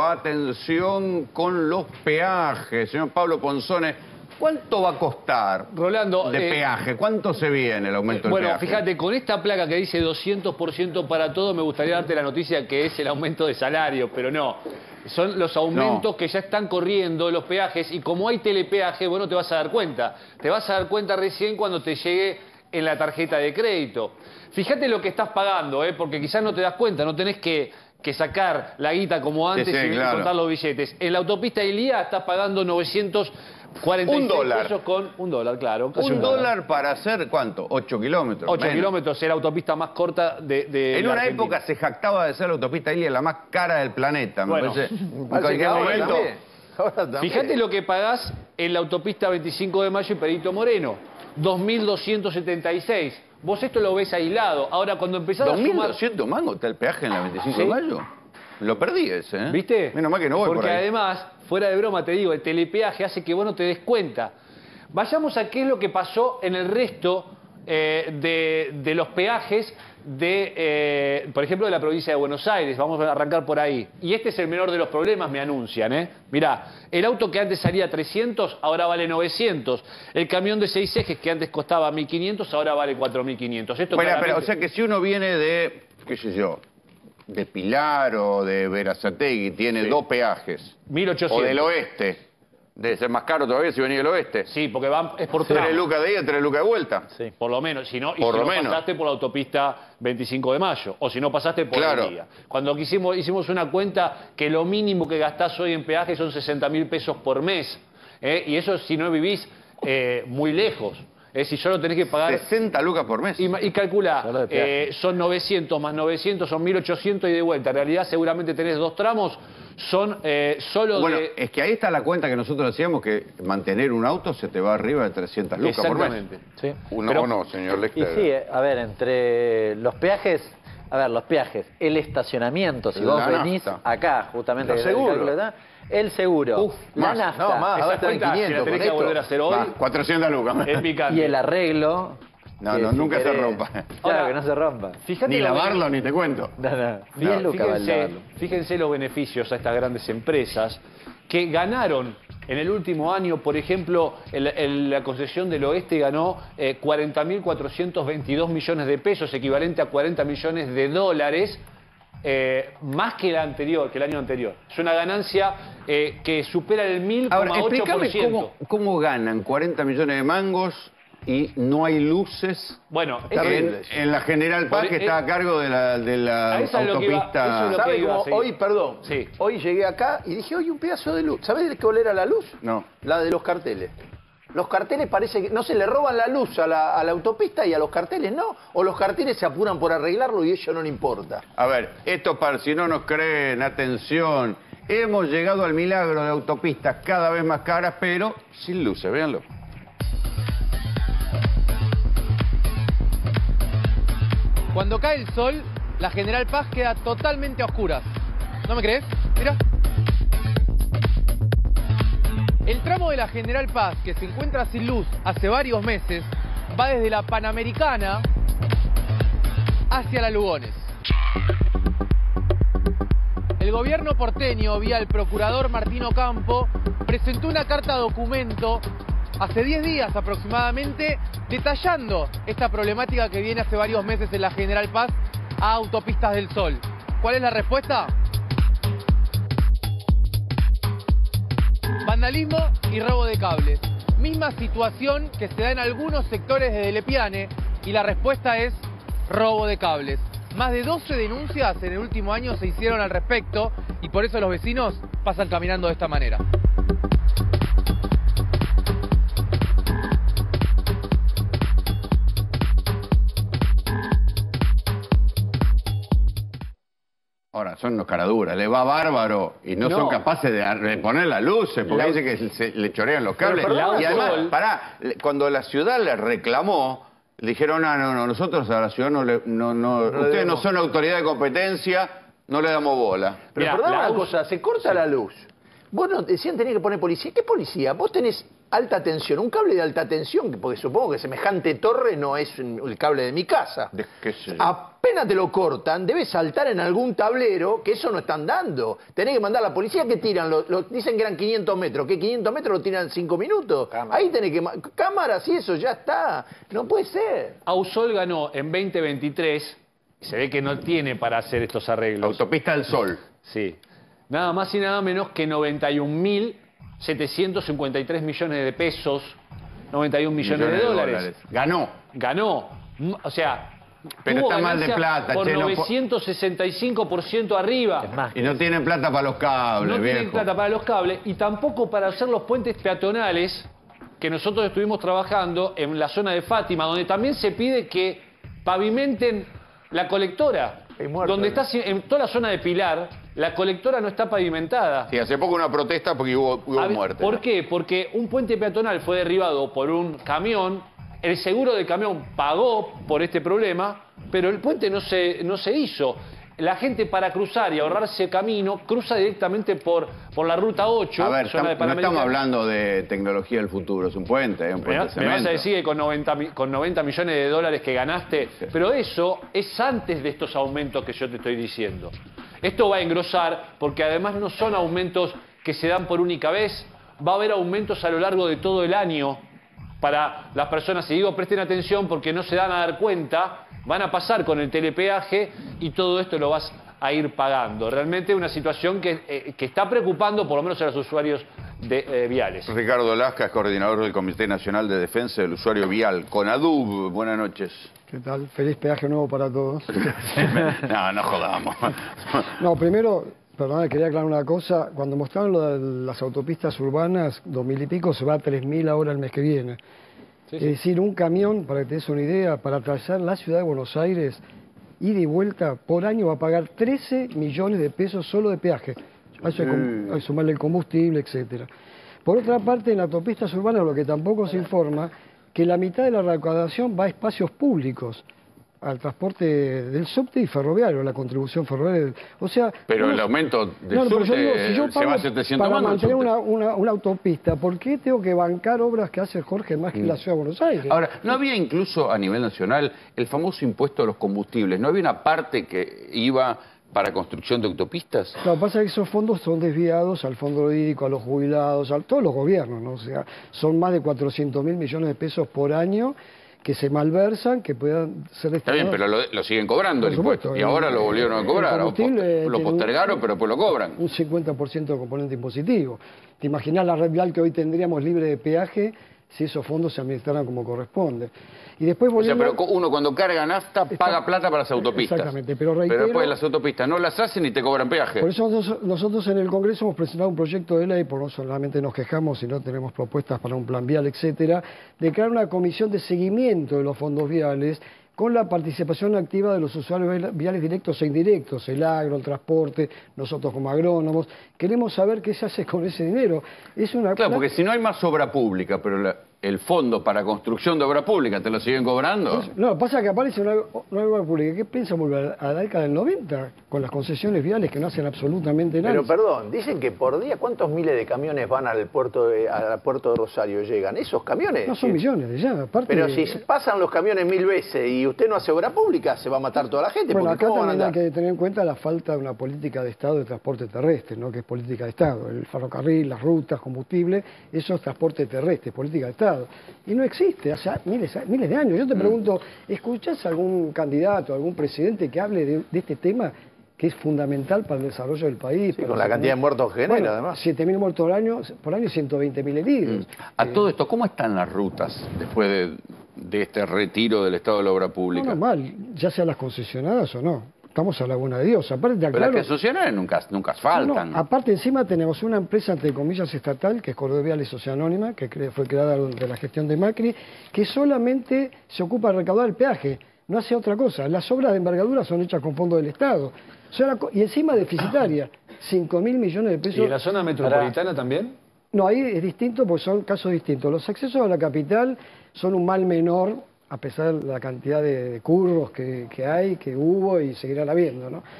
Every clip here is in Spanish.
atención con los peajes. Señor Pablo Ponzone, ¿cuánto va a costar Rolando, de peaje? ¿Cuánto se viene el aumento del peaje? Bueno, fíjate, con esta placa que dice 200% para todo, me gustaría darte la noticia que es el aumento de salario, pero no. Son los aumentos que ya están corriendo, los peajes, y como hay telepeaje, bueno, te vas a dar cuenta. Te vas a dar cuenta recién cuando te llegue en la tarjeta de crédito. Fíjate lo que estás pagando, porque quizás no te das cuenta, no tenés que sacar la guita como antes y contar los billetes. En la autopista Ilía estás pagando 946 pesos con $1, claro. $1 para hacer, ¿cuánto? 8 kilómetros. 8 kilómetros, era la autopista más corta de En una época se jactaba de ser la autopista Ilía la más cara del planeta. Bueno, me parece. En cualquier momento. Fíjate lo que pagás en la autopista 25 de Mayo y Perito Moreno. 2.276. Vos esto lo ves aislado. Ahora, cuando empezás a sumar... ¿2.200 mangos está el peaje en la 25 de Mayo? Lo perdí ese, ¿eh? ¿Viste? Menos mal que no voy Porque por ahí. además, fuera de broma te digo, el telepeaje hace que vos no te des cuenta. Vayamos a qué es lo que pasó en el resto de los peajes por ejemplo, de la provincia de Buenos Aires. Vamos a arrancar por ahí. Y este es el menor de los problemas, me anuncian, ¿eh? Mirá, el auto que antes salía 300, ahora vale 900. El camión de 6 ejes que antes costaba 1.500, ahora vale 4.500. Esto bueno, claramente... pero, o sea que si uno viene de, qué sé yo, de Pilar o de Berazategui, tiene 2 peajes. 1.800. O del oeste. Debe ser más caro todavía si venía del oeste. Sí, porque es por tramo. 3 lucas de ida, 3 lucas de vuelta. Sí. Por lo menos. Si no, menos. Pasaste por la autopista 25 de Mayo. O si no pasaste por el día. Cuando hicimos una cuenta que lo mínimo que gastás hoy en peaje son 60.000 pesos por mes. Y eso si no vivís muy lejos. Es decir, solo tenés que pagar... 60 lucas por mes. Y calcula, son 900 más 900, son 1.800 y de vuelta. En realidad seguramente tenés 2 tramos, son solo bueno, es que ahí está la cuenta que nosotros hacíamos, que mantener un auto se te va arriba de 300 lucas por mes. Exactamente. Sí. ¿O no, señor Lester? Y sí, a ver, entre los peajes... A ver, los peajes, el estacionamiento, si vos venís acá, justamente... Los seguros. El seguro, la más, nafta... No, más, esa ahora está en cuenta, 500 si la tenés con que volver a hacer hoy... 400 lucas. Es picante. Y el arreglo... No, nunca se rompa. Claro, Ahora, que no se rompa. Fíjate Ni lavarlo, ni te cuento. No. 10 lucas vale lavarlo. Fíjense los beneficios a estas grandes empresas que ganaron en el último año. Por ejemplo, la concesión del Oeste ganó 40.422 millones de pesos, equivalente a 40 millones de dólares, más que el año anterior. Es una ganancia que supera el 1.000,8%. Ahora, explícame cómo ganan 40 millones de mangos y no hay luces. Bueno, en la General Paz, que está a cargo de la autopista. ¿Sabe cómo? Sí. Hoy llegué acá y dije, oye, un pedazo de luz. ¿Sabés de qué olor era la luz? No. La de los carteles. Los carteles parece que no se le roban la luz a la autopista y a los carteles no. O los carteles se apuran por arreglarlo y a ellos no le importa. A ver, esto para si no nos creen, atención. Hemos llegado al milagro de autopistas cada vez más caras, pero sin luces, véanlo. Cuando cae el sol, la General Paz queda totalmente a oscuras. ¿No me crees? Mira. El tramo de la General Paz, que se encuentra sin luz hace varios meses, va desde la Panamericana hacia la Lugones. El gobierno porteño, vía el procurador Martín Ocampo, presentó una carta documento hace 10 días aproximadamente, detallando esta problemática que viene hace varios meses en la General Paz a Autopistas del Sol. ¿Cuál es la respuesta? Vandalismo y robo de cables. Misma situación que se da en algunos sectores de Lepiane y la respuesta es robo de cables. Más de 12 denuncias en el último año se hicieron al respecto y por eso los vecinos pasan caminando de esta manera. Ahora, son unos caraduras, le va bárbaro y no son capaces de poner las luces, porque dice que le chorean los cables. Y además, cuando la ciudad le reclamó, le dijeron, no, nosotros a la ciudad ustedes no son autoridad de competencia, no le damos bola. Pero perdón una cosa, se corta la luz. Vos no decían tenés que poner policía. ¿Qué policía? Vos tenés alta tensión, un cable de alta tensión, porque supongo que semejante torre no es el cable de mi casa. Apenas te lo cortan, debes saltar en algún tablero, que eso no están dando. Tenés que mandar a la policía que tiran, dicen que eran 500 metros, que 500 metros lo tiran en 5 minutos. Cámara. Ahí tenés que... Cámaras y eso, ya está. No puede ser. Ausol ganó en 2023, se ve que no tiene para hacer estos arreglos. Autopista del Sol. Sí. Nada más y nada menos que 91.753 millones de pesos, 91 millones de dólares. Ganó. O sea, pero está mal de plata. Por 965% arriba. Y no tienen plata para los cables, No tienen plata para los cables y tampoco para hacer los puentes peatonales que nosotros estuvimos trabajando en la zona de Fátima, donde también se pide que pavimenten la colectora. Donde está en toda la zona de Pilar, la colectora no está pavimentada. Sí, hace poco una protesta porque hubo muerte. ¿Por qué? Porque un puente peatonal fue derribado por un camión, el seguro del camión pagó por este problema, pero el puente no se hizo. La gente para cruzar y ahorrarse camino, cruza directamente por la ruta 8. A ver, no estamos hablando de tecnología del futuro, es un puente de cemento. Me vas a decir que con 90 millones de dólares que ganaste, sí. Pero eso es antes de estos aumentos que yo te estoy diciendo. Esto va a engrosar porque además no son aumentos que se dan por única vez, va a haber aumentos a lo largo de todo el año para las personas. Y digo, presten atención porque no se dan a dar cuenta. Van a pasar con el telepeaje y todo esto lo vas a ir pagando. Realmente una situación que está preocupando por lo menos a los usuarios viales. Ricardo Lasca es coordinador del Comité Nacional de Defensa del Usuario Vial, CONADUV. Buenas noches. ¿Qué tal? Feliz peaje nuevo para todos. No jodamos. No, primero, perdón, quería aclarar una cosa. Cuando mostraron lo de las autopistas urbanas, 2000 y pico, se va a 3000 ahora el mes que viene. Sí, sí. Es decir, un camión, para que te des una idea, para atravesar la ciudad de Buenos Aires, ida y vuelta, por año va a pagar 13 millones de pesos solo de peaje. A eso hay que sumarle el combustible, etcétera. Por otra parte, en las autopistas urbanas, lo que tampoco se informa, que la mitad de la recaudación va a espacios públicos, al transporte del subte y ferroviario, la contribución ferroviaria. O sea, pero el aumento del subte se va a 700 más. Para mantener una autopista, ¿por qué tengo que bancar obras que hace Jorge más que la Ciudad de Buenos Aires? Ahora, ¿no había incluso a nivel nacional el famoso impuesto a los combustibles? ¿No había una parte que iba para construcción de autopistas? Lo que pasa es que esos fondos son desviados al fondo hídrico, a los jubilados, a todos los gobiernos, ¿no? O sea, son más de 400.000 millones de pesos por año que se malversan, que puedan ser destinados... Está bien, pero lo siguen cobrando el impuesto. Y ahora lo volvieron a cobrar. Lo postergaron, pero después lo cobran. Un 50% de componente impositivo. ¿Te imaginas la red vial que hoy tendríamos libre de peaje si esos fondos se administraran como corresponde? Y después volviendo... O sea, pero uno cuando carga nafta paga plata para las autopistas. Exactamente, pero reitero... Pero después las autopistas no las hacen y te cobran peaje. Por eso nosotros en el Congreso hemos presentado un proyecto de ley, por no solamente nos quejamos, sino tenemos propuestas para un plan vial, etcétera, de crear una comisión de seguimiento de los fondos viales con la participación activa de los usuarios viales directos e indirectos, el agro, el transporte, nosotros como agrónomos. Queremos saber qué se hace con ese dinero. Claro, porque si no hay más obra pública, pero el fondo para construcción de obra pública, ¿te lo siguen cobrando? No, pasa que aparece una obra pública. ¿Qué piensan volver a la década del 90? Con las concesiones viales que no hacen absolutamente nada. Pero perdón, dicen que por día, ¿cuántos miles de camiones van al puerto de Rosario? ¿Llegan esos camiones? No, son millones de ya. Pero si pasan los camiones 1000 veces y usted no hace obra pública, se va a matar toda la gente. Bueno, acá también hay que tener en cuenta la falta de una política de Estado de transporte terrestre, ¿no? Que es política de Estado. El ferrocarril, las rutas, combustible, eso es transporte terrestre, política de Estado. Y no existe, hace miles de años. Yo te pregunto, ¿escuchás algún candidato, algún presidente que hable de este tema que es fundamental para el desarrollo del país? Sí, con la cantidad de muertos que genera, además. 7.000 muertos por año y 120.000 heridos. A todo esto, ¿cómo están las rutas después de este retiro del Estado de la Obra Pública? No, mal, ya sean las concesionadas o no. Estamos a la buena de Dios. Aparte, pero las concesionarias nunca faltan. No, aparte, encima tenemos una empresa, entre comillas, estatal, que es Córdoba Viales Sociedad Anónima, que fue creada durante la gestión de Macri, que solamente se ocupa de recaudar el peaje. No hace otra cosa. Las obras de envergadura son hechas con fondos del Estado. Y encima deficitaria. 5.000 millones de pesos. ¿Y en la zona metropolitana también? No, ahí es distinto porque son casos distintos. Los accesos a la capital son un mal menor, a pesar de la cantidad de curros que hay, que hubo y seguirán habiendo, ¿no?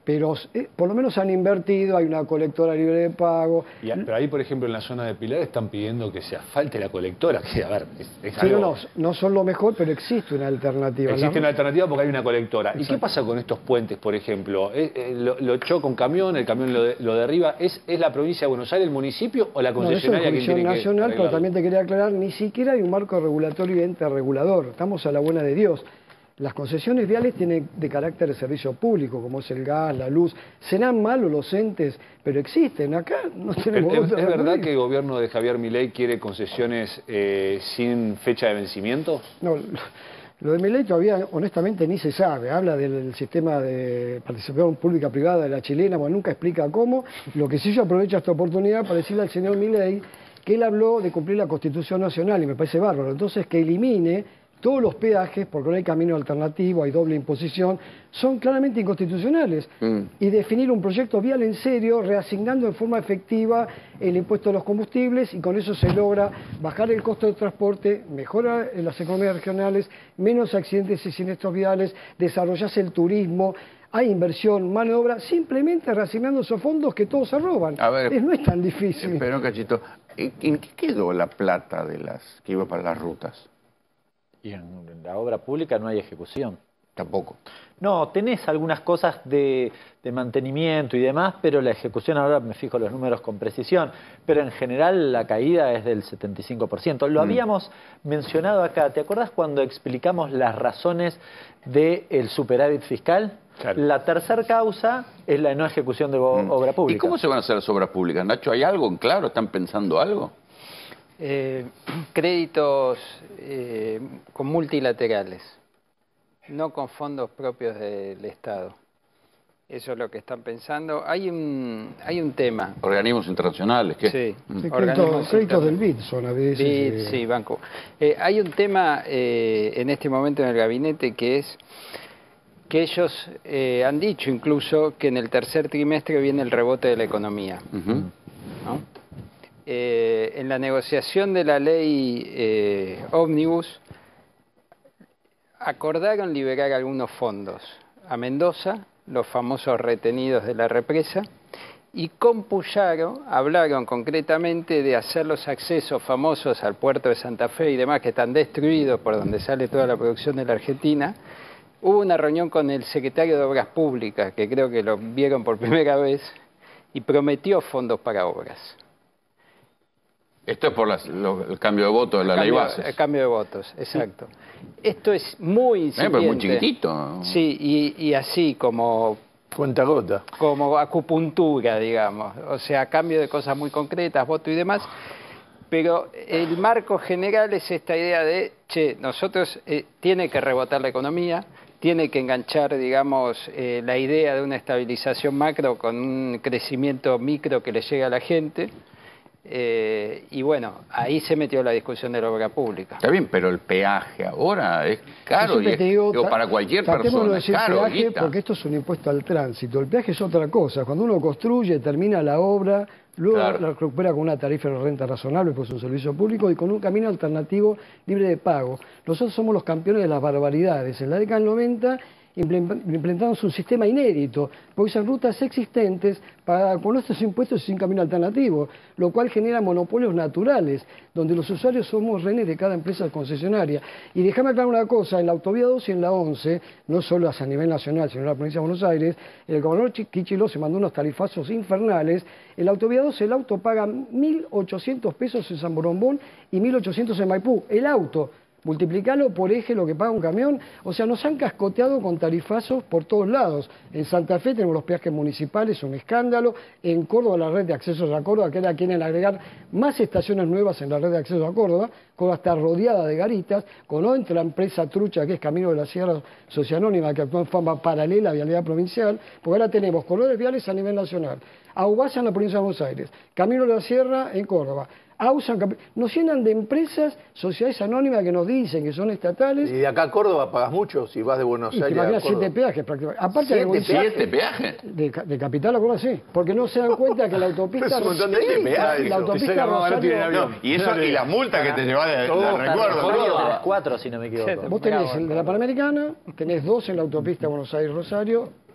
pero por lo menos han invertido, hay una colectora libre de pago. Pero ahí, por ejemplo, en la zona de Pilar están pidiendo que se asfalte la colectora, que a ver, es sí, algo... no son lo mejor, pero existe una alternativa. Existe una alternativa porque hay una colectora. Exacto. ¿Y qué pasa con estos puentes, por ejemplo? Lo choca un camión, el camión lo derriba. ¿Es la provincia de Buenos Aires, el municipio o la concesionaria que tiene nacional, que pero también te quería aclarar, ni siquiera hay un marco regulatorio y ente regulador. Estamos a la buena de Dios. Las concesiones viales tienen de carácter de servicio público, como es el gas, la luz. Serán malos los entes, pero existen. Acá no tenemos... ¿Es verdad que el gobierno de Javier Milei quiere concesiones sin fecha de vencimiento? No, lo de Milei todavía, honestamente, ni se sabe. Habla del sistema de participación pública-privada de la chilena, bueno, nunca explica cómo. Lo que sí yo aprovecho esta oportunidad para decirle al señor Milei que él habló de cumplir la Constitución Nacional, y me parece bárbaro. Entonces, que elimine todos los peajes, porque no hay camino alternativo, hay doble imposición, son claramente inconstitucionales. Y definir un proyecto vial en serio, reasignando en forma efectiva el impuesto a los combustibles, y con eso se logra bajar el costo de transporte, mejorar las economías regionales, menos accidentes y siniestros viales, desarrollarse el turismo, hay inversión, mano de obra, simplemente reasignando esos fondos que todos se roban. A ver, no es tan difícil. Pero, Cachito, ¿en qué quedó la plata de las que iba para las rutas? Y en la obra pública no hay ejecución. Tampoco. No, tenés algunas cosas de mantenimiento y demás, pero la ejecución, ahora me fijo los números con precisión, pero en general la caída es del 75%. Lo habíamos mencionado acá, ¿te acuerdas cuando explicamos las razones del superávit fiscal? Claro. La tercera causa es la no ejecución de obra pública. ¿Y cómo se van a hacer las obras públicas, Nacho? ¿Hay algo en claro? ¿Están pensando algo? Créditos con multilaterales, no con fondos propios del Estado. Eso es lo que están pensando. Hay un tema. ¿Organismos internacionales? ¿Qué? Sí. Créditos del BID son a veces. BID, sí, banco. Hay un tema en este momento en el gabinete que es que ellos han dicho incluso que en el tercer trimestre viene el rebote de la economía. ¿No? En la negociación de la ley Ómnibus acordaron liberar algunos fondos a Mendoza, los famosos retenidos de la represa, y con Puyaro hablaron concretamente de hacer los accesos famosos al puerto de Santa Fe y demás, que están destruidos, por donde sale toda la producción de la Argentina. Hubo una reunión con el secretario de Obras Públicas, que creo que lo vieron por primera vez, y prometió fondos para obras. Esto es por el cambio de votos de la ley Bases. El cambio de votos, exacto. Esto es muy incipiente. Pero muy chiquitito. Sí, y así como... Cuentagota. Como acupuntura, digamos. O sea, cambio de cosas muy concretas, voto y demás. Pero el marco general es esta idea de, nosotros tiene que rebotar la economía, tiene que enganchar, digamos, la idea de una estabilización macro con un crecimiento micro que le llegue a la gente. Y bueno, ahí se metió la discusión de la obra pública. Está bien, pero el peaje ahora es caro. Para cualquier persona es caro. Peaje, porque esto es un impuesto al tránsito. El peaje es otra cosa. Cuando uno construye, termina la obra, luego la recupera con una tarifa de renta razonable, pues es un servicio público, y con un camino alternativo libre de pago. Nosotros somos los campeones de las barbaridades. En la década del 90 implementamos un sistema inédito, porque son rutas existentes con nuestros impuestos sin camino alternativo, lo cual genera monopolios naturales, donde los usuarios somos rehenes de cada empresa concesionaria. Y déjame aclarar una cosa, en la autovía 2 y en la 11, no solo a nivel nacional, sino en la provincia de Buenos Aires, el gobernador Kicillof se mandó unos tarifazos infernales. En la autovía 2 el auto paga 1.800 pesos en San Borombón y 1.800 en Maipú, el auto. Multiplicalo por eje lo que paga un camión. O sea, nos han cascoteado con tarifazos por todos lados. En Santa Fe tenemos los peajes municipales, un escándalo. En Córdoba la red de accesos a Córdoba, que ahora quieren agregar más estaciones nuevas en la red de acceso a Córdoba. Córdoba está rodeada de garitas, con otra empresa trucha que es Camino de la Sierra Socioanónima, que actúa en forma paralela a Vialidad Provincial, porque ahora tenemos corredores viales a nivel nacional. AUBASA en la provincia de Buenos Aires, Camino de la Sierra en Córdoba. Nos llenan de empresas, sociedades anónimas que nos dicen que son estatales. Y de acá a Córdoba pagas mucho si vas de Buenos Aires a Córdoba. 7 peajes prácticamente. Aparte ¿7 peajes? De Capital a Córdoba sí, porque no se dan cuenta que la autopista... Es un montón de peajes. La autopista Rosario... Y la multa que te llevas de recuerdo. 4, si no me equivoco. Vos tenés el de la Panamericana, tenés 2 en la autopista Buenos Aires-Rosario,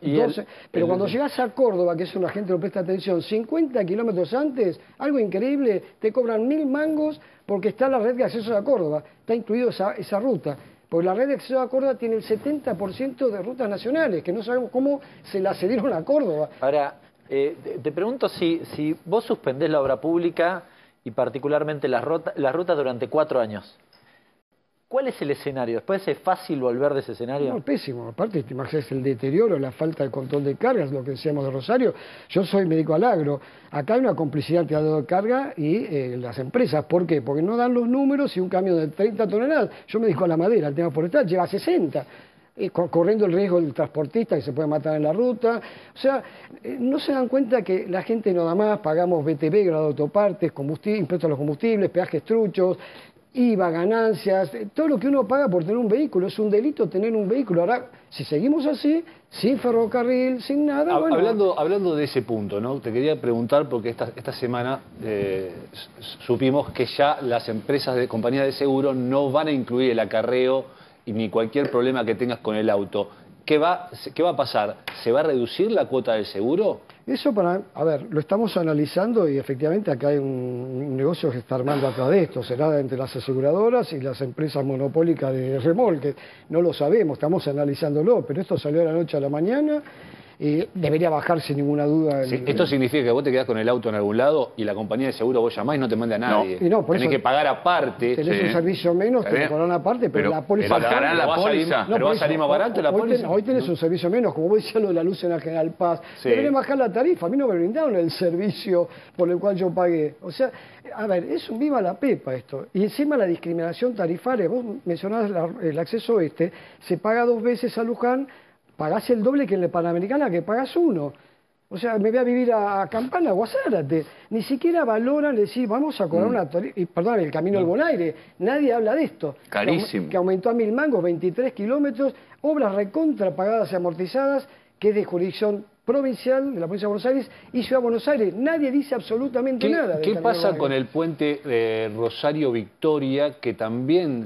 pero cuando llegas a Córdoba, que eso la gente no presta atención, 50 kilómetros antes, algo increíble, te cobran 1000 mangos porque está la red de acceso a Córdoba, está incluido esa ruta. Porque la red de acceso a Córdoba tiene el 70% de rutas nacionales, que no sabemos cómo se la cedieron a Córdoba. Ahora, te pregunto si vos suspendés la obra pública y particularmente las rutas durante 4 años. ¿Cuál es el escenario? ¿Después es fácil volver de ese escenario? No, pésimo. Aparte, te imaginas el deterioro, la falta de control de cargas, lo que decíamos de Rosario. Yo soy médico al agro. Acá hay una complicidad entre el de carga y las empresas. ¿Por qué? Porque no dan los números y un camión de 30 toneladas, yo me dedico a la madera, al tema forestal, llega a 60. Corriendo el riesgo del transportista que se puede matar en la ruta. O sea, no se dan cuenta que la gente no da más, pagamos BTV, grado de autopartes, impuestos a los combustibles, peajes truchos, IVA, ganancias, todo lo que uno paga por tener un vehículo. Es un delito tener un vehículo. Ahora, si seguimos así, sin ferrocarril, sin nada, bueno... Hablando de ese punto, ¿no? Te quería preguntar, porque esta semana supimos que ya las empresas de compañías de seguro no van a incluir el acarreo y ni cualquier problema que tengas con el auto. ¿Qué va a pasar? ¿Se va a reducir la cuota del seguro? Eso a ver, lo estamos analizando y efectivamente acá hay un negocio que se está armando atrás de esto. Será entre las aseguradoras y las empresas monopólicas de remolque. No lo sabemos, estamos analizándolo, pero esto salió de la noche a la mañana y debería bajar sin ninguna duda. Sí, esto significa que vos te quedás con el auto en algún lado y la compañía de seguro vos llamás y no te manda a nadie. No, tenés que pagar aparte. Tenés un servicio menos, te cobran aparte, pero la póliza... ¿Pagarán la póliza? ¿Pero va a salir más barato la póliza? Hoy tenés un servicio menos, como vos decías lo de la luz en la General Paz. Deberían bajar la tarifa. A mí no me brindaron el servicio por el cual yo pagué. O sea, a ver, es un viva la pepa esto. Y encima la discriminación tarifaria. Vos mencionabas el acceso se paga 2 veces a Luján, pagás el doble que en la Panamericana, que pagás 1. O sea, me voy a vivir a Campana o a Zárate. Ni siquiera valoran decir, vamos a cobrar una tarifa. Perdón, el camino al Bonaire. Nadie habla de esto. Carísimo. Que aumentó a 1000 mangos, 23 kilómetros, obras recontra pagadas y amortizadas, que es de jurisdicción provincial de la provincia de Buenos Aires y Ciudad de Buenos Aires. Nadie dice absolutamente nada. ¿Qué pasa con el puente de Rosario-Victoria, que también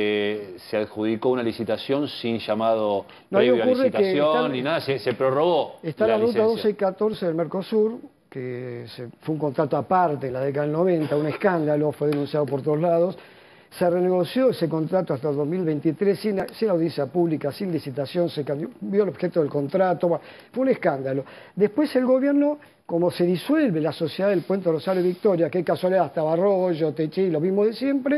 se adjudicó una licitación sin llamado previo a licitación ni nada? Se prorrogó. Está la ruta 12 y 14 del Mercosur, que fue un contrato aparte en la década del 90, un escándalo, fue denunciado por todos lados. Se renegoció ese contrato hasta el 2023 sin audiencia pública, sin licitación, se cambió el objeto del contrato, fue un escándalo. Después el gobierno, como se disuelve la sociedad del Puente Rosario Victoria, que casualidad hasta Barroyo, Techí, lo mismo de siempre,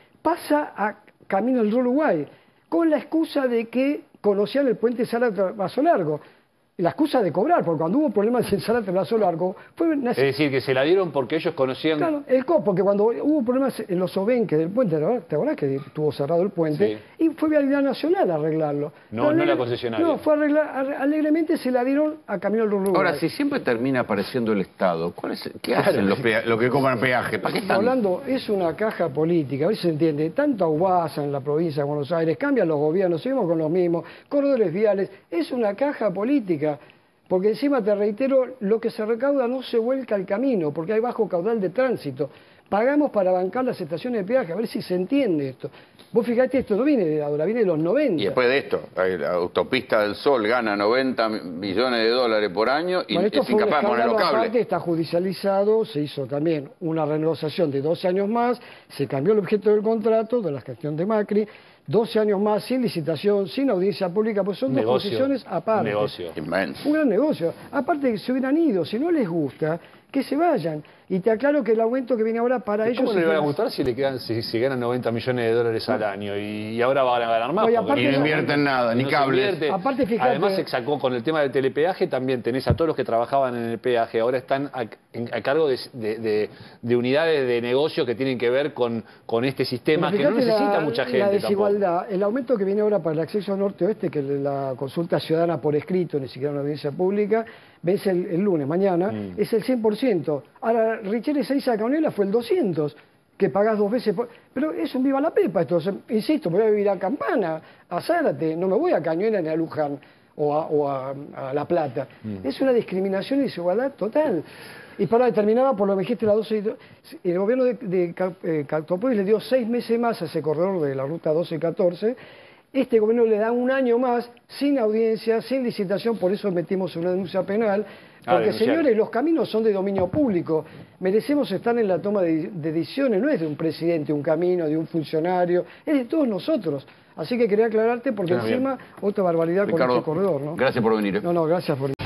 pasa a camino del Río Uruguay, con la excusa de que conocían el puente Zárate-Brazo Largo. La excusa de cobrar, porque cuando hubo problemas en Zárate-Brazo Largo... Es decir, que se la dieron porque ellos conocían... Claro, porque cuando hubo problemas en los obenques del puente, ¿te acordás que estuvo cerrado el puente? Sí. Y fue Vialidad Nacional a arreglarlo. No la concesionaria. No, fue alegremente se la dieron a Camino del Uruguay. Ahora, si siempre termina apareciendo el Estado, ¿qué hacen los que cobran peaje? ¿Para qué están? Hablando, es una caja política, a ver si se entiende. Tanto aguasa en la provincia de Buenos Aires, cambian los gobiernos, seguimos con los mismos, corredores viales, es una caja política. Porque encima, te reitero, lo que se recauda no se vuelca al camino, porque hay bajo caudal de tránsito. Pagamos para bancar las estaciones de peaje, a ver si se entiende esto. Vos fijate, esto no viene de ahora, viene de los 90. Y después de esto, la Autopista del Sol gana 90 millones de dólares por año y es incapaz de poner los cables. Aparte, está judicializado, se hizo también una renegociación de 12 años más, se cambió el objeto del contrato de la gestión de Macri, 12 años más sin licitación, sin audiencia pública, pues son dos posiciones aparte. Negocio. Inmenso. Un gran negocio. Aparte, se hubieran ido, si no les gusta, que se vayan. Y te aclaro que el aumento que viene ahora para ellos... ¿Cómo no le va a gustar si ganan 90 millones de dólares al año y ahora van a ganar más? Y no invierten nada, ni cables. Aparte, fíjate, además se sacó con el tema del telepeaje, también tenés a todos los que trabajaban en el peaje, ahora están a cargo de unidades de negocio que tienen que ver con este sistema que no necesita mucha gente. La desigualdad, tampoco. El aumento que viene ahora para el acceso norte-oeste, que es la consulta ciudadana por escrito, ni siquiera una audiencia pública, vence el lunes, mañana, es el 100%. Ahora, Richeri Seiza Caonela fue el 200%, que pagás 2 veces por... Pero es un viva la pepa esto. Insisto, voy a vivir a Campana, a Zárate, no me voy a Cañuelas ni a Luján o a La Plata. Es una discriminación y desigualdad total. Y para determinada, por lo que dijiste, el gobierno de Cactopolis le dio 6 meses más a ese corredor de la ruta 12 y 14, Este gobierno le da un año más, sin audiencia, sin licitación, por eso metimos una denuncia penal. Porque, señores, los caminos son de dominio público. Merecemos estar en la toma de decisiones. No es de un presidente, un camino, de un funcionario. Es de todos nosotros. Así que quería aclararte porque encima otra barbaridad, Ricardo, con este corredor, ¿no? Gracias por venir. No, gracias por